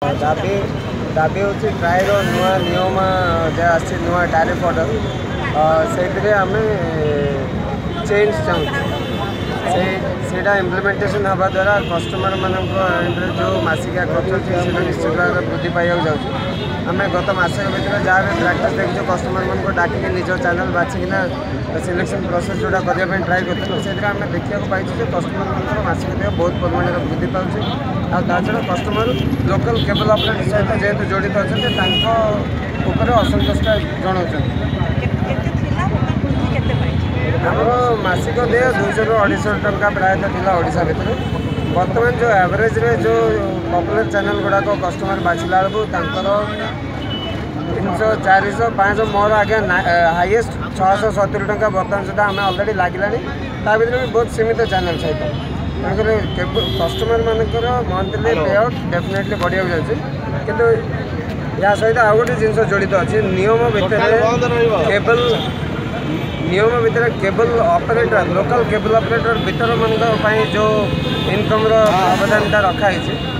दाबी दाबी हूँ ट्रायर नुआ नियम जहाँ आसी नुआ टैरिफ ऑर्डर से आम चेंज चाहूँ इम्प्लीमेंटेशन हवा द्वारा कस्टमर मान जो मसिकिया खर्च अच्छे से निश्चित भाव में वृद्धि पाइबा जाऊँ आम गत मसक भर जहाँ भी प्रैक्टिस देखो कस्टमर मान डाक निज चैनल बाछिकिना सिलेक्शन प्रोसेस जोड़ा करने ट्राए करूँ से आम देखा पाई कस्टमर मान मसिक देय बहुत परिमाण वृद्धि पाँच छड़ा कस्टमर लोकल केबल ऑपरेटर सहित जेहेतु जड़ित अच्छा असंतुष्ट जनाऊँ आमर मसिक देय 200 ରୁ 250 टंका प्रायतः थिला ओडिशा भितर बर्तमान जो एवरेज रे जो पॉपुलर चैनल गुड़ाक कस्टमर बाछिला बेलू 300 400 500 मोर आगे हाईएस्ट 670 टंका बर्तमान सुधा आम अलरेडी लगे ता भर भी बहुत सीमित चैनल सहित तेणुक कस्टमर मानकर मंथली पे आउट डेफिनेटली बढ़िया जाऊँगी किंतु या सहित आउ गोटे जिन जड़ित अच्छे नियम भितर केबल नियम भितर cable operator local cable operator भीतर मान जो इनकम प्रावधान रखाई